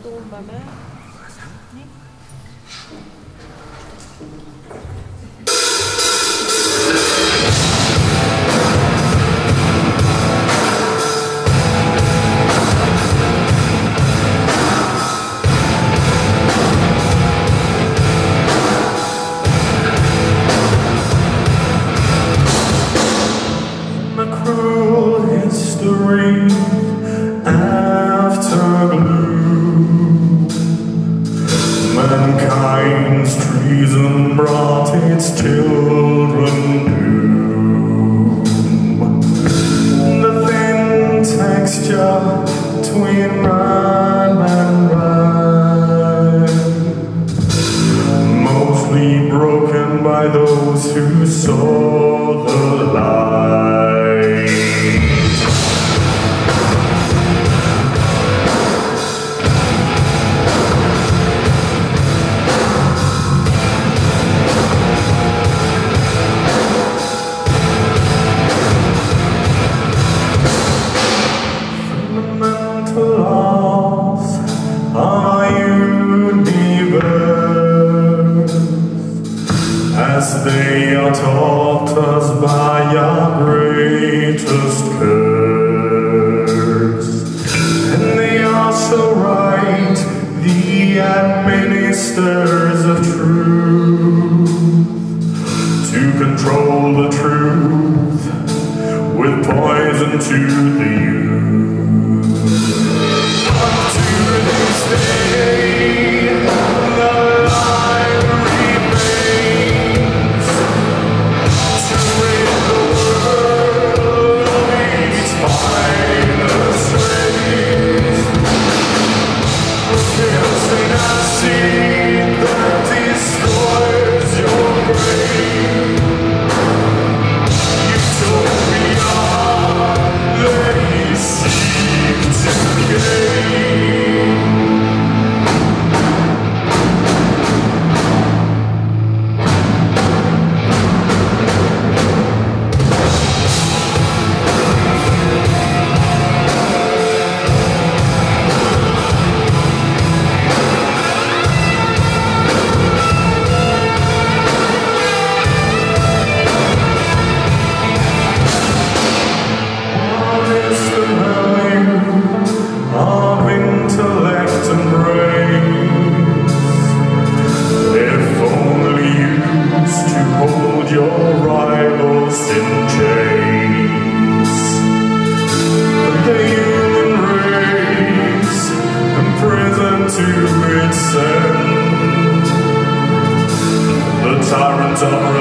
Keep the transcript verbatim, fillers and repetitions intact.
stond bij mij. Nee? After gloom, mankind's treason brought its children doom. The thin texture between rhyme and rhyme, mostly broken by those who saw the light. As they are taught us by our greatest curse, and they are so right, the administrators of truth, to control the truth with poison to the youth. Up to this day, the line remains to rid the world of its finest rays, piercing a seed that destroys your brain. Utopia, they seek to gain. Your rivals in chains, the human race imprisoned to its end. The tyrants are